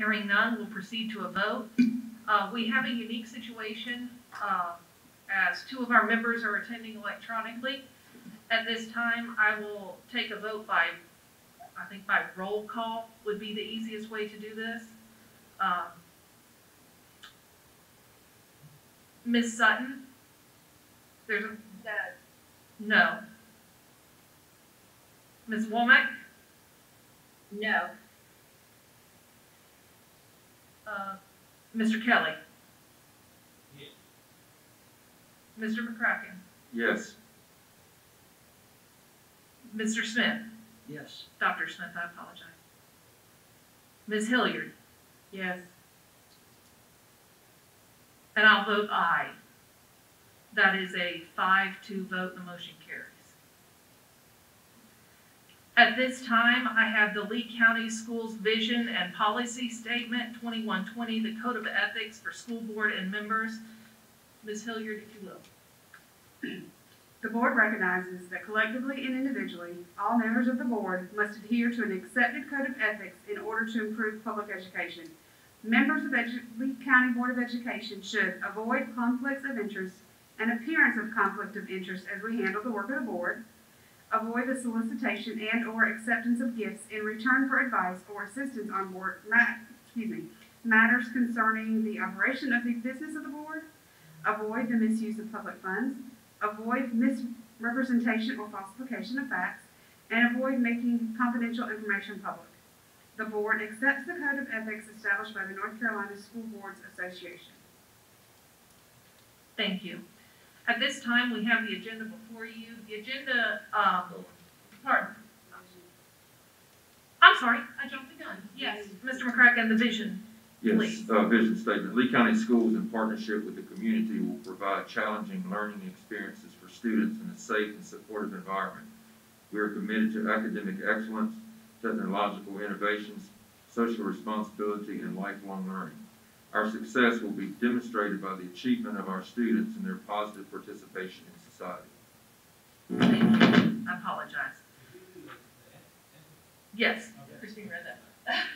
Hearing none, we'll proceed to a vote. We have a unique situation as two of our members are attending electronically. At this time, I will take a vote by roll call would be the easiest way to do this. Ms. Sutton? No. Ms. Womack? No. Mr. Kelly? Yes. Mr. McCracken? Yes. Mr. Smith? Yes. Dr. Smith, I apologize. Ms. Hilliard? Yes. And I'll vote aye. That is a 5-2 vote, the motion carries. At this time, I have the Lee County Schools Vision and Policy Statement 2120, the Code of Ethics for School Board and Members. Ms. Hilliard, if you will. The board recognizes that collectively and individually, all members of the board must adhere to an accepted code of ethics in order to improve public education. Members of Lee County Board of Education should avoid conflicts of interest and appearance of conflict of interest as we handle the work of the board, avoid the solicitation and or acceptance of gifts in return for advice or assistance on board matters concerning the operation of the business of the board, avoid the misuse of public funds, avoid misrepresentation or falsification of facts, and avoid making confidential information public. The board accepts the code of ethics established by the North Carolina School Boards Association. Thank you. At this time, we have the agenda before you. The agenda, I'm sorry, I jumped the gun. Yes, Mr. McCracken, the vision. Yes, Please. Vision statement. Lee County Schools, in partnership with the community, will provide challenging learning experiences for students in a safe and supportive environment. We are committed to academic excellence, technological innovations, social responsibility, and lifelong learning. Our success will be demonstrated by the achievement of our students and their positive participation in society. Thank you. I apologize. Yes, Christine read that.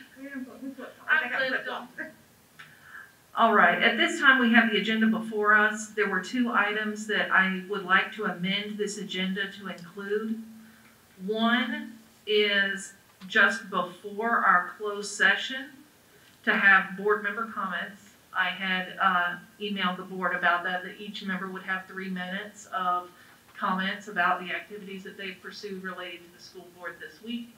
All right, at this time we have the agenda before us. There were two items that I would like to amend this agenda to include. One is just before our closed session to have board member comments. I had emailed the board about that each member would have 3 minutes of comments about the activities that they've pursued related to the school board this week.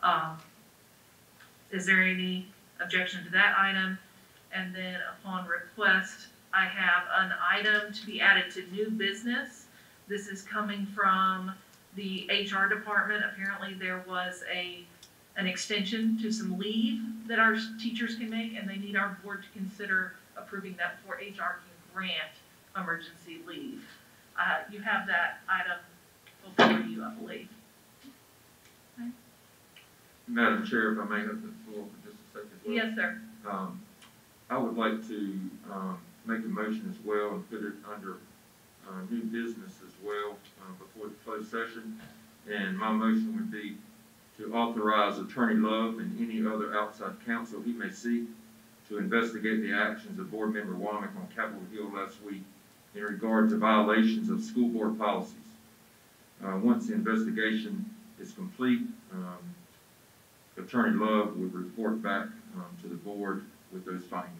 Is there any objection to that item? And then upon request, I have an item to be added to new business. This is coming from the HR department. Apparently there was an extension to some leave that our teachers can make, and they need our board to consider approving that before HR can grant emergency leave. You have that item before you, I believe. Okay. Madam Chair, if I may have the floor for just a second. Yes, sir. I would like to make a motion as well and put it under new business as well before the closed session. And my motion would be to authorize Attorney Love and any other outside counsel he may seek to investigate the actions of Board Member Womack on Capitol Hill last week in regard to violations of school board policies. Once the investigation is complete, Attorney Love would report back to the board with those findings.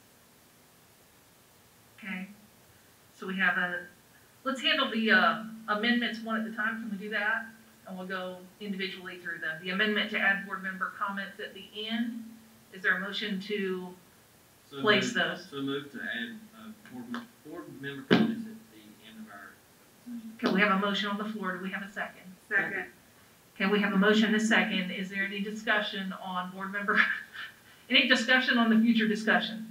Okay. So we have let's handle the amendments one at a time. Can we do that? And we'll go individually through them. The amendment to add board member comments at the end. Is there a motion to place those? So move to add board member comments at the end of our session. Okay, we have a motion on the floor. Do we have a second? Second. Okay, we have a motion and a second. Is there any discussion on board member, any discussion on the future discussion?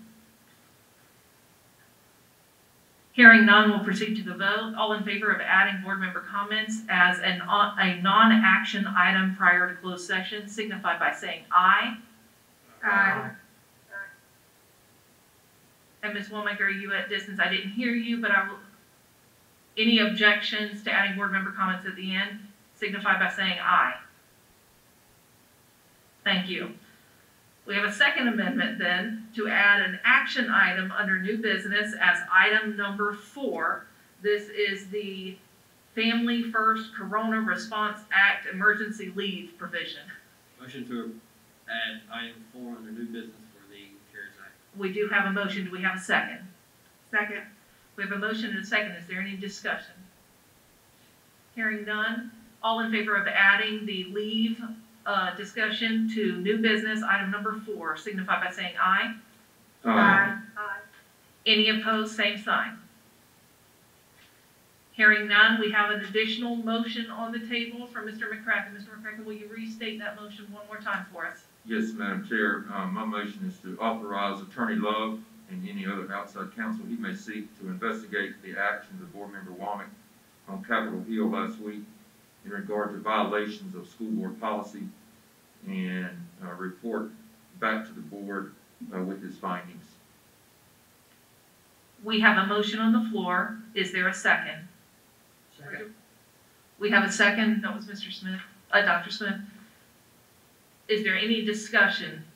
Hearing none, we'll proceed to the vote. All in favor of adding board member comments as a non-action item prior to closed session signify by saying aye. Aye. And Ms. Womack, are you at distance? I didn't hear you, but I will. Any objections to adding board member comments at the end signify by saying aye. Thank you. We have a second amendment then to add an action item under new business as item number 4. This is the Family First Corona Response Act emergency leave provision. Motion to add item 4 under new business for the CARES Act. We do have a motion. Do we have a second? Second. We have a motion and a second. Is there any discussion? Hearing none. All in favor of adding the leave discussion to new business, item number 4, signify by saying aye. Aye. Any opposed, same sign. Hearing none, we have an additional motion on the table from Mr. McCracken. Mr. McCracken, will you restate that motion one more time for us? Yes, Madam Chair, my motion is to authorize Attorney Love and any other outside counsel he may seek to investigate the actions of Board Member Womack on Capitol Hill last week in regard to violations of school board policy and report back to the board with his findings. We have a motion on the floor. Is there a second? Second. We have a second. That was Mr. Smith, Dr. Smith. Is there any discussion?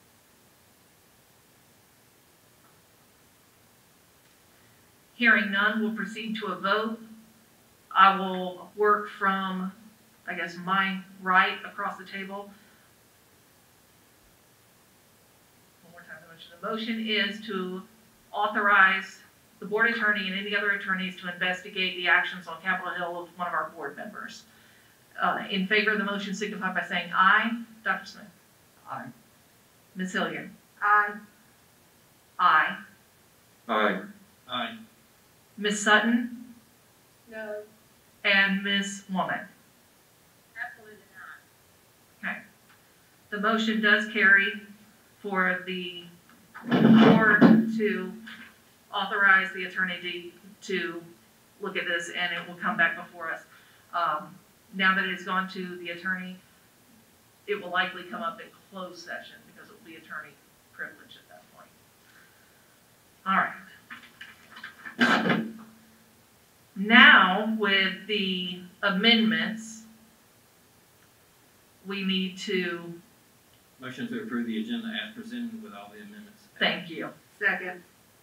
Hearing none, we'll proceed to a vote. I will work from, I guess, my right across the table. One more time, the motion is to authorize the board attorney and any other attorneys to investigate the actions on Capitol Hill of one of our board members. In favor of the motion, signify by saying aye. Dr. Smith? Aye. Ms. Hilliard? Aye. Aye. Aye. Aye. Ms. Sutton? No. And Ms. Womack? Absolutely not. The motion does carry for the board to authorize the attorney to look at this, and it will come back before us. Now that it has gone to the attorney, it will likely come up in closed session because it will be attorney privilege at that point. All right. Now, with the amendments, we need to, Motion to approve the agenda as presented with all the amendments. thank you. Second.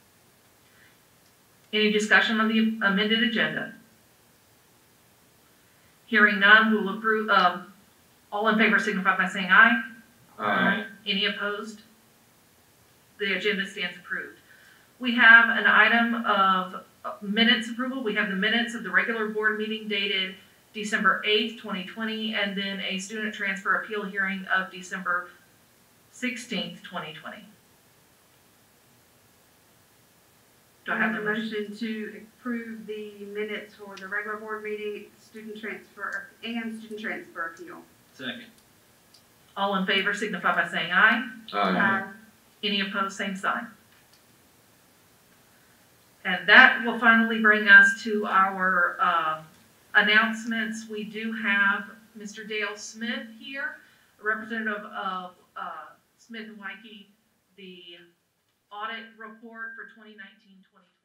Any discussion on the amended agenda? Hearing none, we will approve, all in favor signify by saying aye. Aye. Any opposed? The agenda stands approved. We have an item of minutes approval. We have the minutes of the regular board meeting dated December 8th, 2020, and then a student transfer appeal hearing of December 16th, 2020. Do I have the motion? motion to approve the minutes for the regular board meeting, student transfer appeal? Second. All in favor signify by saying aye. Aye. Any opposed, same sign. And that will finally bring us to our announcements. We do have Mr. Dale Smith here, a representative of Smith & Weinke, the audit report for 2019-2020.